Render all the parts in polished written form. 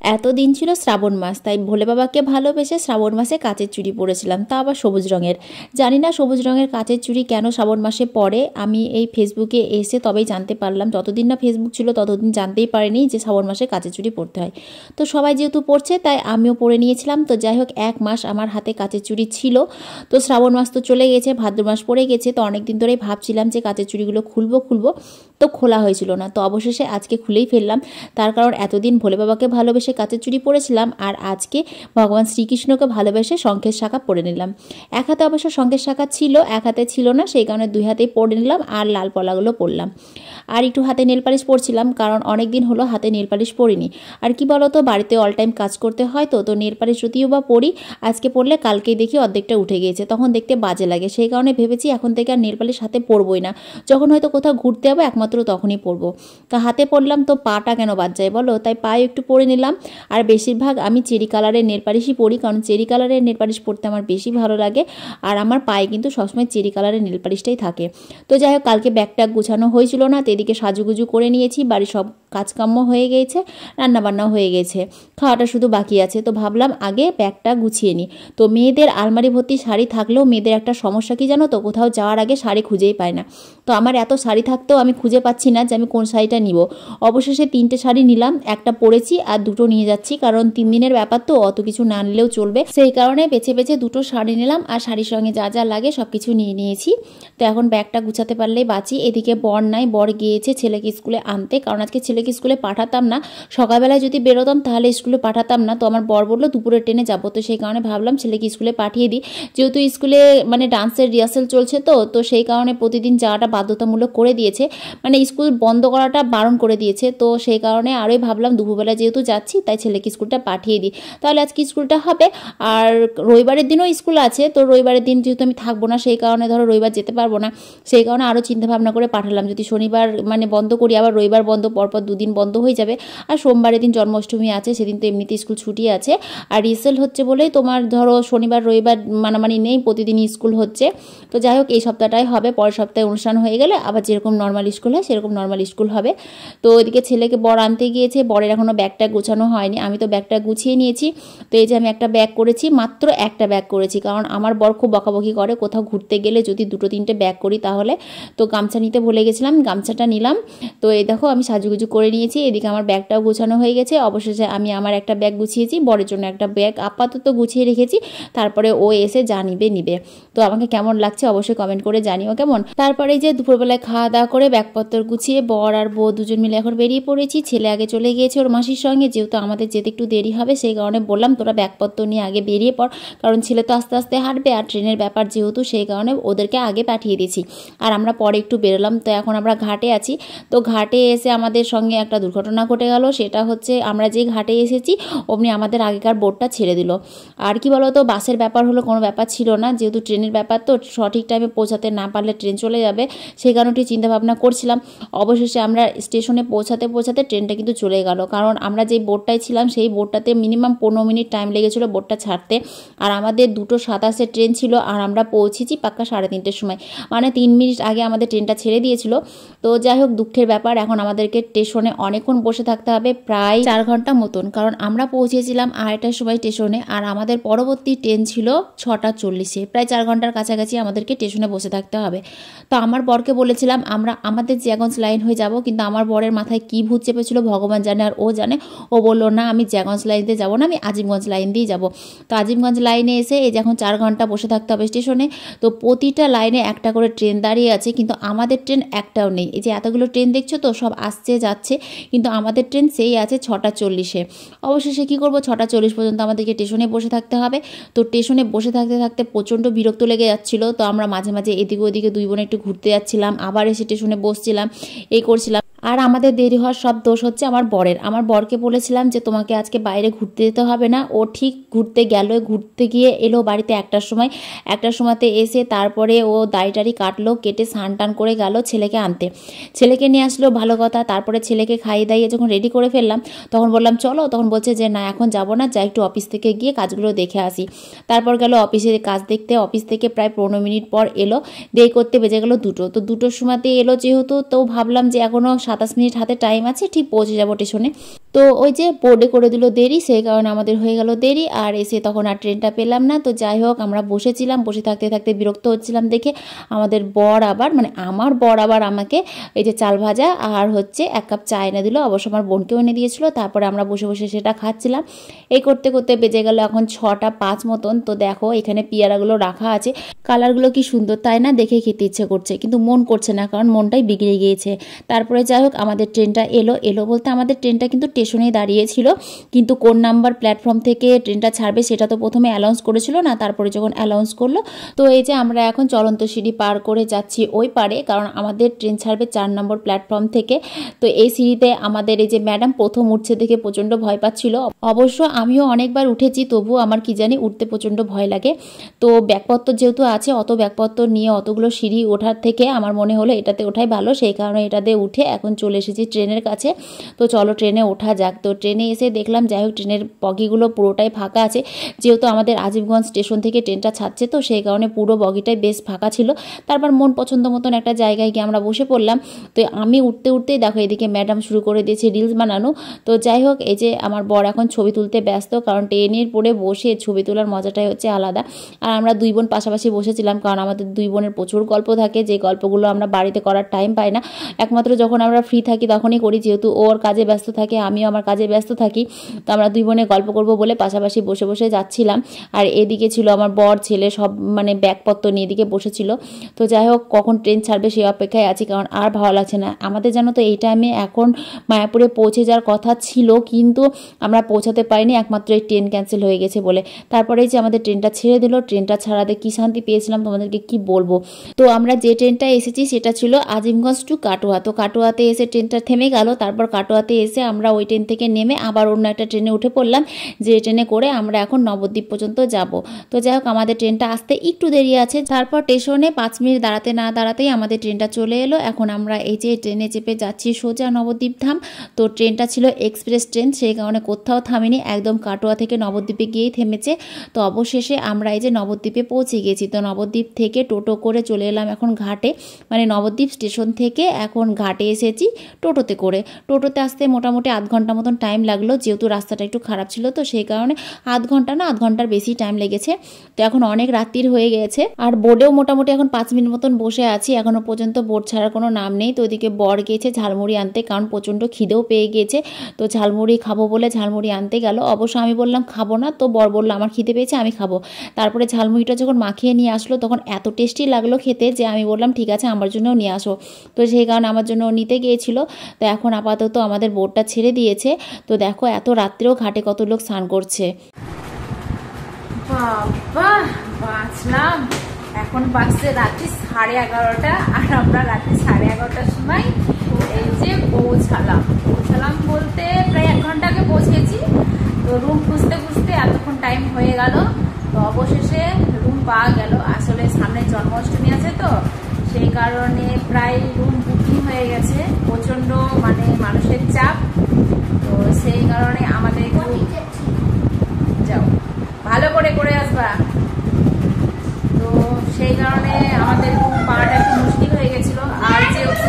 এতদিন ছিল শ্রাবণ মাস, তাই ভোলে বাবাকে ভালোবেসে শ্রাবণ মাসে কাচের চুড়ি পরেছিলাম, তা আবার সবুজ রঙের। জানি না সবুজ রঙের কাচের চুড়ি কেন শ্রাবণ মাসে পরে, আমি এই ফেসবুকে এসে তবেই জানতে পারলাম। যতদিন না ফেসবুক ছিল ততদিন জানতেই পারিনি যে শ্রাবণ মাসে কাচের চুড়ি পরতে হয়। তো সবাই যেহেতু পরছে তাই আমিও পরে নিয়েছিলাম। তো যাই হোক, 1 মাস আমার হাতে কাচের চুড়ি ছিল। তো শ্রাবণ মাস তো চলে গেছে, ভাদ্র মাস পড়ে গেছে। তো অনেকদিন ধরেই ভাবছিলাম যে কাচের চুড়িগুলো খুলবো, তো খোলা হয়েছিল না। তো অবশেষে আজকে খুলেই ফেললাম। তার কারণ এতদিন ভোলে বাবাকে ভালোবেসে কাচের চুড়ি পরেছিলাম, আর আজকে ভগবান শ্রীকৃষ্ণকে ভালোবেসে শঙ্খের শাখা পরে নিলাম। এক হাতে অবশ্য শঙ্খের শাখা ছিল, এক হাতে ছিল না, সেই কারণে 2 হাতেই পরে নিলাম আর লাল পলাগুলো পরলাম। আর একটু হাতে নেল পালিশ পরছিলাম, কারণ অনেক দিন হলো হাতে নেল পালিশ পরিনি। আর কি বলতো, বাড়িতে অল টাইম কাজ করতে হয়, তো নেল পালিশ যদিও বা পরি, আজকে পরলে কালকেই দেখি অর্ধেকটা উঠে গিয়েছে, তখন দেখতে বাজে লাগে। সেই কারণে ভেবেছি এখন থেকে আর নেল পালিশ হাতে পরবই না, যখন হয়তো কোথাও ঘুরতে যাবো একমাত্র তখনই পরবো। তা হাতে পরলাম তো পাটা কেন বাদ যায় বলো, তাই পায়ে একটু পরে নিলাম। আর বেশিরভাগ আমি চেরি কালারের নেল পালিশই পরি, কারণ চেরি কালারের নেল পালিশ পরতে আমার বেশি ভালো লাগে। আর আমার পায়ে কিন্তু সবসময় চেরি কালারের নেল পালিশটাই থাকে। তো যাই হোক, কালকে ব্যাগটা গুছানো হয়েছিল না, তো এদিকে সাজুগুজু করে নিয়েছি, বাড়ির সব কাজকাম্য হয়ে গিয়েছে, রান্নাবান্নাও হয়ে গেছে, খাওয়াটা শুধু বাকি আছে। তো ভাবলাম আগে ব্যাগটা গুছিয়ে নিই। তো মেয়েদের আলমারি ভর্তি শাড়ি থাকলেও মেয়েদের একটা সমস্যা কি জানো তো, কোথাও যাওয়ার আগে শাড়ি খুঁজেই পায় না। তো আমার এত শাড়ি থাকতেও আমি খুঁজে পাচ্ছি না যে আমি কোন শাড়িটা নিব। অবশেষে 3টে শাড়ি নিলাম, একটা পরেছি আর 2টো নিয়ে যাচ্ছি, কারণ 3 দিনের ব্যাপার তো অত কিছু না নিলেও চলবে। সেই কারণে বেছে বেছে 2টো শাড়ি নিলাম, আর শাড়ির সঙ্গে যা যা লাগে সব কিছু নিয়ে নিয়েছি। তো এখন ব্যাগটা গুছাতে পারলেই বাঁচি। এদিকে বর নাই, বর গিয়েছে ছেলেকে স্কুলে আনতে, কারণ আজকে ছেলেকে স্কুলে পাঠাতাম না। সকালবেলায় যদি বেরোতাম তাহলে স্কুলে পাঠাতাম না, তো আমার বর বললো দুপুরের ট্রেনে যাবো। তো সেই কারণে ভাবলাম ছেলেকে স্কুলে পাঠিয়ে দিই, যেহেতু স্কুলে মানে ডান্সের রিহার্সেল চলছে, তো সেই কারণে প্রতিদিন যাওয়াটা বাধ্যতামূলক করে দিয়েছে, মানে স্কুল বন্ধ করাটা বারণ করে দিয়েছে। তো সেই কারণে আরোই ভাবলাম দুপুরবেলা যেহেতু যাচ্ছি তাই ছেলেকে স্কুলটা পাঠিয়ে দিই, তাহলে আজকে স্কুলটা হবে। আর রবিবারের দিনও স্কুল আছে, তো রবিবারের দিন যেহেতু আমি থাকবো না, সেই কারণে ধরো রবিবার যেতে পারবো না, সেই কারণে আরও চিন্তাভাবনা করে পাঠালাম। যদি শনিবার মানে বন্ধ করি, আবার রবিবার বন্ধ, পরপর 2 দিন বন্ধ হয়ে যাবে। আর সোমবারের দিন জন্মাষ্টমী আছে, সেদিন তো এমনিতে স্কুল ছুটি আছে। আর রিহার্সেল হচ্ছে বলেই তোমার ধরো শনিবার রবিবার মানামানি নেই, প্রতিদিনই স্কুল হচ্ছে। তো যাই হোক, এই সপ্তাহটাই হবে, পরের সপ্তাহে অনুষ্ঠান হয়ে গেলে আবার যেরকম নর্মাল স্কুল হয় সেরকম নর্মাল স্কুল হবে। তো এদিকে ছেলেকে বর আনতে গিয়েছে, বরের এখনও ব্যাগটা গোছানো হয়নি, আমি তো ব্যাগটা গুছিয়ে নিয়েছি। তো এই যে আমি একটা ব্যাগ করেছি, মাত্র একটা ব্যাগ করেছি, কারণ আমার বর খুব বকাবকি করে কোথাও ঘুরতে গেলে যদি 2-3টে ব্যাগ করি তাহলে। তো গামছা নিতে ভুলে গেছিলাম, গামছাটা নিলাম। তো এই দেখো আমি সাজুগুজু করে নিয়েছি, এদিকে আমার ব্যাগটাও গোছানো হয়ে গেছে। অবশেষে আমি আমার একটা ব্যাগ গুছিয়েছি, বরের জন্য একটা ব্যাগ আপাতত গুছিয়ে রেখেছি, তারপরে ও এসে যা নিবে। তো আমাকে কেমন লাগছে অবশ্যই কমেন্ট করে জানিও কেমন। তারপরে যে দুপুরবেলায় খাওয়া দাওয়া করে ব্যাগপত্র গুছিয়ে বর আর বউ দুজন মিলে এখন বেরিয়ে পড়েছি। ছেলে আগে চলে গিয়েছে ওর মাসির সঙ্গে, যেহেতু আমাদের যেতে একটু দেরি হবে সেই কারণে বললাম তোরা ব্যাগপত্র নিয়ে আগে বেরিয়ে পড়, কারণ ছেলে তো আস্তে আস্তে হাঁটবে, আর ট্রেনের ব্যাপার যেহেতু সেই কারণে ওদেরকে আগে পাঠিয়ে দিয়েছি। আর আমরা পরে একটু বেরোলাম। তো এখন আমরা ঘাটে আছি। তো ঘাটে এসে আমাদের সঙ্গে একটা দুর্ঘটনা ঘটে গেল, সেটা হচ্ছে আমরা যে ঘাটে এসেছি অমনি আমাদের আগেকার বোটটা ছেড়ে দিল। আর কি বলতো, বাসের ব্যাপার হলো কোনো ব্যাপার ছিল না, যেহেতু ট্রেনের ব্যাপার তো সঠিক টাইমে পৌঁছাতে না পারলে ট্রেন চলে যাবে, সেই কারণে চিন্তাভাবনা করছিলাম। অবশেষে আমরা স্টেশনে পৌঁছাতে ট্রেনটা কিন্তু চলে গেল, কারণ আমরা যেই বোটটায় ছিলাম সেই বোটটাতে মিনিমাম 15 মিনিট টাইম লেগেছিলো বোটটা ছাড়তে। আর আমাদের 2:27 ট্রেন ছিল, আর আমরা পৌঁছেছি পাক্কা 3:30টার সময়, মানে 3 মিনিট আগে আমাদের ট্রেনটা ছেড়ে দিয়েছিল। তো যাই হোক, দুঃখের ব্যাপার, এখন আমাদেরকে স্টেশনে অনেকক্ষণ বসে থাকতে হবে, প্রায় 4 ঘন্টা মতন, কারণ আমরা পৌঁছেছিলাম 2:30টার সময় স্টেশনে, আর আমাদের পরবর্তী ট্রেন ছিল 6:40-এ, প্রায় 4 ঘন্টার কাছাকাছি আমাদেরকে স্টেশনে বসে থাকতে হবে। তো আমার বরকে বলেছিলাম আমরা আমাদের জ্যাগঞ্জ লাইন হয়ে যাব, কিন্তু আমার বরের মাথায় কী ভূত চেপেছিল ভগবান জানে আর ও জানে। ও বললো না আমি জ্যাগঞ্জ লাইন দিয়ে যাবো না, আমি আজিমগঞ্জ লাইন দিয়েই যাবো। তো আজিমগঞ্জ লাইনে এসে এই যে এখন 4 ঘন্টা বসে থাকতে হবে স্টেশনে। তো প্রতিটা লাইনে একটা করে ট্রেন দাঁড়িয়ে আছে, কিন্তু আমাদের ট্রেন একটাও নেই। এই যে এতগুলো ট্রেন দেখছো তো, সব আসছে যাচ্ছে, কিন্তু আমাদের ট্রেন সেই আছে 6:40-এ। অবশেষে কী করবো, 6:40 পর্যন্ত আমাদেরকে স্টেশনে বসে থাকতে হবে। তো স্টেশনে বসে থাকতে থাকতে প্রচণ্ড বিরক্ত লেগে যাচ্ছিলো। তো আমরা মাঝে মাঝে এদিকে ওদিকে 2 বোনে একটু ঘুরতে যাচ্ছিলাম, আবার এসে স্টেশনে বসছিলাম, এই করছিলাম। আর আমাদের দেরি হওয়ার সব দোষ হচ্ছে আমার বরের। আমার বরকে বলেছিলাম যে তোমাকে আজকে বাইরে ঘুরতে যেতে হবে না, ও ঠিক ঘুরতে গেল, ঘুরতে গিয়ে এলো বাড়িতে 1টার সময়। 1টার সময়তে এসে তারপরে ও দাড়ি কাটলো, কেটে স্নান টান করে গেল ছেলেকে আনতে। ছেলেকে নিয়ে আসলো, ভালো কথা। তারপরে ছেলেকে খাইয়ে দাইয়ে যখন রেডি করে ফেললাম তখন বললাম চলো, তখন বলছে যে না এখন যাবো না, যাই একটু অফিস থেকে গিয়ে কাজগুলো দেখে আসি। তারপর গেল অফিসে কাজ দেখতে, অফিস থেকে প্রায় 15 মিনিট পর এলো, দেরি করতে বেজে গেল 2টো। তো 2টোর সময়তে এলো যেহেতু, তো ভাবলাম যে এখনও 27 মিনিট হাতে টাইম আছে, ঠিক পৌঁছে যাবো স্টেশনে। তো ওই যে বোর্ডে করে দিল দেরি, সেই কারণে আমাদের হয়ে গেল দেরি, আর এসে তখন আর ট্রেনটা পেলাম না। তো যাই হোক আমরা বসেছিলাম, বসে থাকতে থাকতে বিরক্ত হচ্ছিলাম দেখে আমাদের বর আবার আমার বর আবার আমাকে এই যে চাল ভাজা আর হচ্ছে 1 কাপ চা এনে দিল, অবশ্য আমার বোনকেও এনে দিয়েছিল। তারপরে আমরা বসে বসে সেটা খাচ্ছিলাম। এই করতে করতে বেজে গেল এখন 6টা 5 মতন। তো দেখো এখানে পেয়ারাগুলো রাখা আছে, কালারগুলো কি সুন্দর তাই না, দেখে খেতে ইচ্ছে করছে, কিন্তু মন করছে না, কারণ মনটাই বিগড়ে গিয়েছে। তারপরে যাই হোক আমাদের ট্রেনটা এলো বলতে আমাদের ট্রেনটা কিন্তু স্টেশনেই দাঁড়িয়েছিল, কিন্তু কোন নাম্বার প্ল্যাটফর্ম থেকে ট্রেনটা ছাড়বে সেটা তো প্রথমে অ্যানাউন্স করেছিল না, তারপরে যখন অ্যানাউন্স করলো, তো এই যে আমরা এখন চলন্ত সিঁড়ি পার করে যাচ্ছি ওই পারে, কারণ আমাদের ট্রেন ছাড়বে 4 নম্বর প্ল্যাটফর্ম থেকে। তো এই সিঁড়িতে আমাদের এই যে ম্যাডাম প্রথম উঠছে দেখে প্রচণ্ড ভয় পাচ্ছিল। অবশ্য আমিও অনেকবার উঠেছি, তবু আমার কি জানি উঠতে প্রচণ্ড ভয় লাগে। তো ব্যাগপত্র যেহেতু আছে, অত ব্যাগপত্র নিয়ে অতগুলো সিঁড়ি ওঠার থেকে আমার মনে হলো এটাতে ওঠাই ভালো, সেই কারণে এটাতে উঠে এখন চলে এসেছি ট্রেনের কাছে। তো চলো ট্রেনে ওঠা যাক। তো ট্রেনে এসে দেখলাম যাই হোক ট্রেনের বগিগুলো পুরোটাই ফাঁকা আছে, যেহেতু আমাদের আজিমগঞ্জ স্টেশন থেকে ট্রেনটা ছাড়ছে, তো সেই কারণে পুরো বগিটাই বেশ ফাঁকা ছিল। তারপর মন পছন্দ মতন একটা জায়গায় গিয়ে আমরা বসে পড়লাম। তো আমি উঠতে উঠতেই দেখো এদিকে ম্যাডাম শুরু করে দিয়েছে রিলস বানানো। তো যাই হোক এই যে আমার বর এখন ছবি তুলতে ব্যস্ত, কারণ ট্রেনের পরে বসে ছবি তোলার মজাটাই হচ্ছে আলাদা। আর আমরা 2 বোন পাশাপাশি বসেছিলাম, কারণ আমাদের 2 বোনের প্রচুর গল্প থাকে, যে গল্পগুলো আমরা বাড়িতে করার টাইম পাই না, একমাত্র যখন আমরা ফ্রি থাকি তখনই করি, যেহেতু ওর কাজে ব্যস্ত থাকে আমিও আমার কাজে ব্যস্ত থাকি। তো আমরা 2 বোনে গল্প করব বলে পাশাপাশি বসে বসে যাচ্ছিলাম। আর এদিকে ছিল আমার বর ছেলে, সব মানে ব্যাগপত্র নিয়ে এদিকে বসেছিল। তো যাই হোক কখন ট্রেন ছাড়বে সেই অপেক্ষায় আছি, কারণ আর ভালো লাগছে না আমাদের। জানো তো এই টাইমে এখন মায়াপুরে পৌঁছে যাওয়ার কথা ছিল, কিন্তু আমরা পৌঁছাতে পারিনি, একমাত্র এই ট্রেন ক্যান্সেল হয়ে গেছে বলে। তারপরে যে আমাদের ট্রেনটা ছেড়ে দিল, ট্রেনটা ছাড়াতে কি শান্তি পেয়েছিলাম তোমাদেরকে কি বলবো। তো আমরা যে ট্রেনটা এসেছি সেটা ছিল আজিমগঞ্জ টু কাটোয়া। তো কাটোয়াতে এসে ট্রেনটা থেমে গেল, তারপর কাটোয়াতে এসে আমরা ওই ট্রেন থেকে নেমে আবার অন্য একটা ট্রেনে উঠে পড়লাম, যে ট্রেনে করে আমরা এখন নবদ্বীপ পর্যন্ত যাব। তো যাই হোক আমাদের ট্রেনটা আসতে একটু দেরি আছে, তারপর স্টেশনে 5 মিনিট দাঁড়াতে না দাঁড়াতেই আমাদের ট্রেনটা চলে এলো। এখন আমরা এই যে ট্রেনে চেপে যাচ্ছি সোজা নবদ্বীপ ধাম। তো ট্রেনটা ছিল এক্সপ্রেস ট্রেন, সেই কারণে কোথাও থামিনি, একদম কাটোয়া থেকে নবদ্বীপে গিয়েই থেমেছে। তো অবশেষে আমরা এই যে নবদ্বীপে পৌঁছে গেছি। তো নবদ্বীপ থেকে টোটো করে চলে এলাম এখন ঘাটে, মানে নবদ্বীপ স্টেশন থেকে এখন ঘাটে এসেছি টোটোতে করে। টোটোতে আসতে মোটামুটি আধ ঘন্টা মতন টাইম লাগলো, যেহেতু রাস্তাটা একটু খারাপ ছিল, তো সেই কারণে আধ ঘন্টার বেশি টাইম লেগেছে। তো এখন অনেক রাত্রির হয়ে গেছে, আর বোর্ডেও মোটামুটি এখন 5 মিনিট মতন বসে আছি, এখনো পর্যন্ত বোর্ড ছাড়ার কোনো নাম নেই। তো ওদিকে বর গিয়েছে ঝালমুড়ি আনতে, কারণ প্রচণ্ড খিদেও পেয়ে গিয়েছে। তো ঝালমুড়ি খাবো বলে ঝালমুড়ি আনতে গেল, অবশ্য আমি বললাম খাবো না, তো বর বললো আমার খিদে পেয়েছে আমি খাবো। তারপরে ঝালমুড়িটা যখন মাখিয়ে নিয়ে আসলো তখন এত টেস্টি লাগলো খেতে, যে আমি বললাম ঠিক আছে আমার জন্যও নিয়ে আসো। তো সেই কারণে আমার জন্য নিতে গিয়েছিল। তো এখন আপাতত আমাদের বোটটা ছেড়ে দিয়েছে। তো দেখো এত রাত্রেও ঘাটে কত লোক স্নান করছে। বাবা বাঁচলাম। এখন বাজছে রাত্রি 11:30, আর আমরা রাত্রি 11:30টার সময় এই যে পৌঁছালাম বলতে প্রায় 1 ঘন্টা আগে পৌঁছেছি। তো রুম খুঁজতে খুঁজতে এতক্ষণ টাইম হয়ে গেল। তো অবশেষে রুম পাওয়া গেল। আসলে সামনে জন্মাষ্টমী আছে, তো সেই কারণে প্রায় রুম বুকিং হয়ে গেছে, প্রচণ্ড মানে মানুষের চাপ। তো সেই কারণে আমাদের যাও ভালো করে আসবা। তো সেই কারণে আমাদের রুম পাওয়াটা একটু মুশকিল হয়ে গেছিল। আর যেহেতু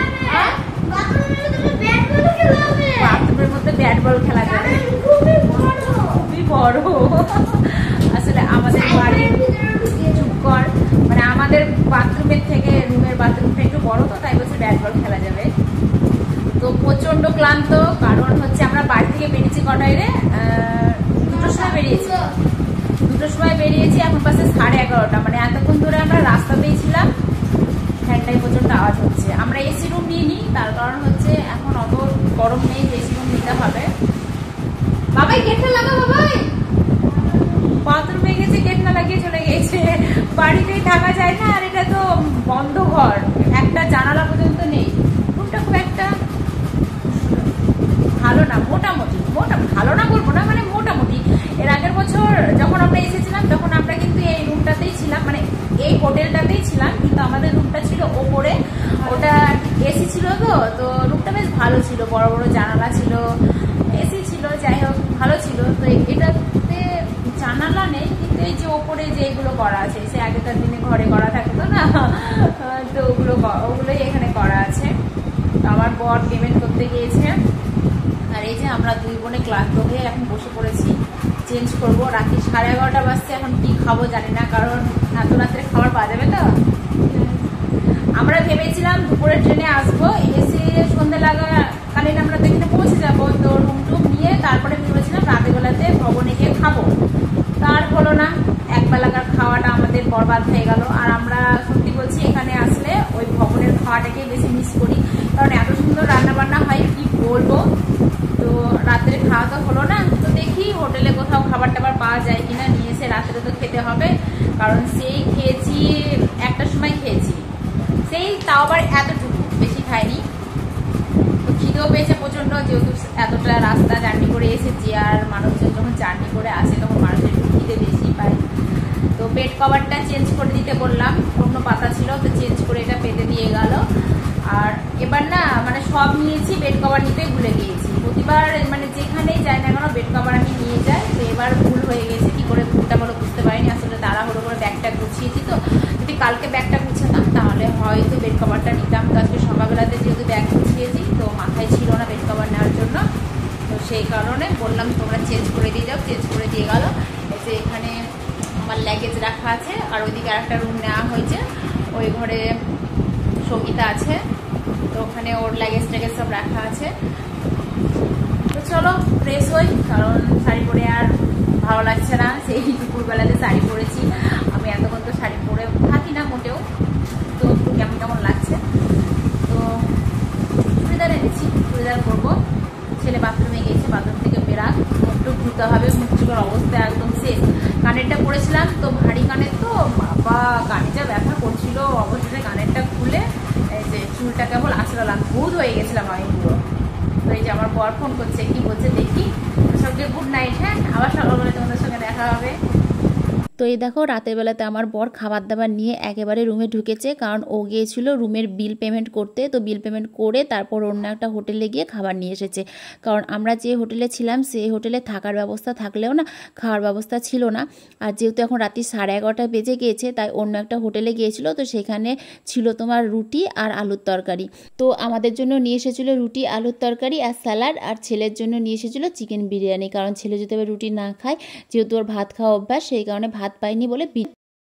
বাথরুমের মধ্যে ব্যাট বল খেলা যাবে, খুবই বড়। আসলে আমাদের বাড়ির চুপ কর, মানে আমাদের বাথরুমের থেকে রুমের বাথরুমটা একটু বড়, তো তাই বলছে ব্যাট বল খেলা যাবে। তো প্রচন্ড ক্লান্ত, কারণ হচ্ছে আমরা বাড়ি থেকে বেরিয়েছি কটায় রে, 2টোর সময় বেরিয়েছি। 2টোর সময় বেরিয়েছি, এখন পাশে 11:30, মানে এতক্ষণ ধরে আমরা রাস্তাতেই ছিলাম। ফ্যানটাই প্রচন্ড আওয়াজ হচ্ছে। আমরা এসি রুম নিইনি, তার কারণ হচ্ছে এখন অত গরম নেই যে এসি রুম নিতে হবে। বাবাই গেটটা লাগা, বাবাই বাথরুমে গেছে গেট না লাগিয়ে চলে গেছে। বাড়িতেই থাকা যায় না, আর এটা তো বন্ধ ঘর, একটা জানালা পর্যন্ত নেই। রুমটা খুব একটা ভালো না, মোটামুটি ভালো না বলবো না, মানে মোটামুটি। এর আগের বছর যখন আমরা এসেছিলাম তখন আমরা কিন্তু এই রুমটাতেই ছিলাম, মানে এই হোটেলটাতেই ছিলাম, কিন্তু আমাদের রুমটা ছিল ওপরে, ওটা এসি ছিল। তো রুমটা বেশ ভালো ছিল, বড় বড় জানালা ছিল, এসি ছিল, যাই হোক ভালো ছিল। তো এটাতে জানালা নেই, কিন্তু এই যে ওপরে যেগুলো করা আছে, সে আগেকার দিনে ঘরে করা থাকতো না, তো ওগুলোই এখানে করা আছে। তো আমার বর পেমেন্ট করতে গিয়েছে। আর এই যে আমরা দুই বোনে ক্লান্ত হয়ে এখন বসে পড়েছি, চেঞ্জ করবো। রাত্রি 11:30 বাজছে, এখন কি খাবো জানি না, কারণ এত রাত্রে খাবার পাওয়া যাবে তো। আমরা ভেবেছিলাম দুপুরের ট্রেনে আসবো, এসে সন্ধ্যে লাগাকালীন আমরা তো এখানে পৌঁছে যাবো, তো রুম টুম নিয়ে তারপরে ভেবেছিলাম রাতের বেলাতে ভবনে গিয়ে খাবো। তার হলো না, একবেলাকার খাওয়াটা আমাদের বরবাদ হয়ে গেল। আর আমরা সত্যি বলছি এখানে আসলে ওই ভবনের খাওয়াটাকে বেশি মিস করি, কারণ এত সুন্দর রান্না বান্না হয় কি বলবো। তো রাত্রে খাওয়া তো হলো না, তো দেখি হোটেলে কোথাও খাবার টাবার পাওয়া যায় কিনা, নিয়ে এসে রাত্রে তো খেতে হবে, কারণ সেই খেয়েছি 1টার সময় খেয়েছি, সেই তাও আবার এতটুকু, বেশি খাইনি। তো খিদেও পেয়েছে প্রচন্ড, যেহেতু এতটা রাস্তা জার্নি করে এসেছি, আর মানুষজন যখন জার্নি করে আসে তখন মানুষের একটু খিদে বেশি পায়। তো বেড কভারটা চেঞ্জ করে দিতে বললাম, অন্য পাতা ছিল তো চেঞ্জ করে এটা পেতে দিয়ে গেল। আর এবার না মানে সব নিয়েছি, বেড কভার নিতেই ভুলে গিয়েছি। প্রতিবার মানে যেখানেই যাই না কেন বেড কভার আমি নিয়ে যাই, তো এবার ভুল হয়ে গেছে। কি করে ভুলটা বলো বুঝতে পারিনি, আসলে তাড়াহুড়ো করে ব্যাগটা গুছিয়েছি। তো যদি কালকে ব্যাগটা গুছাতাম তাহলে হয়তো বেড কভারটা নিতাম। তো আজকে সকালবেলাতে যেহেতু ব্যাগ গুছিয়েছি, তো মাথায় ছিল না বেড কভার নেওয়ার জন্য, তো সেই কারণে বললাম তোমরা চেঞ্জ করে দিয়ে যাও। চেঞ্জ করে দিয়ে গেল। এসে এখানে আমার লাগেজ রাখা আছে, আর ওইদিকে আরেকটা রুম নেওয়া হয়েছে, ওই ঘরে সঙ্গীতা আছে, তো ওখানে ওর লাগেজ ট্যাগেজ সব রাখা আছে। তো চলো ফ্রেশ হই, কারণ শাড়ি পরে আর ভালো লাগছে না। সেই দুপুরবেলাতে শাড়ি পরেছি, আমি এতক্ষণ তো শাড়ি পরে থাকি না মোটেও, তো কেমন কেমন লাগছে। তো চুড়িদার এনেছি, চুড়িদার পরবো। ছেলে বাথরুমে গিয়েছে, বাথরুম থেকে বেরাক, মুখটুক ধুতে হবে, মুখ চুকার অবস্থা একদম শেষ। কানেরটা পরেছিলাম তো ভারী কানের, তো বাবা কানে যা ব্যথা করছিল, অবশেষে কানেরটা খুলে এই যে চুলটা কেবল আঁচড়ালাম, ভূত হয়ে গেছিলাম আমি পুরো। তো এই যে আমার বর ফোন করছে, কি বলছে দেখি। সবকে গুড নাইট, হ্যাঁ আবার সকালবেলা তোমাদের সঙ্গে দেখা হবে। তো এই দেখো রাতের বেলাতে আমার বর খাবার দাবার নিয়ে একেবারে রুমে ঢুকেছে, কারণ ও গিয়েছিল রুমের বিল পেমেন্ট করতে। তো বিল পেমেন্ট করে তারপর অন্য একটা হোটেলে গিয়ে খাবার নিয়ে এসেছে, কারণ আমরা যে হোটেলে ছিলাম সেই হোটেলে থাকার ব্যবস্থা থাকলেও না খাওয়ার ব্যবস্থা ছিল না। আর যেহেতু এখন রাত্রি 11:30 বেজে গিয়েছে, তাই অন্য একটা হোটেলে গিয়েছিল, তো সেখানে ছিল তোমার রুটি আর আলুর তরকারি। তো আমাদের জন্য নিয়ে এসেছিলো রুটি আলুর তরকারি আর স্যালাড, আর ছেলের জন্য নিয়ে এসেছিলো চিকেন বিরিয়ানি, কারণ ছেলে যদি আবার রুটি না খায়, যেহেতু ওর ভাত খাওয়া অভ্যাস, সেই কারণে ভাত পাইনি বলে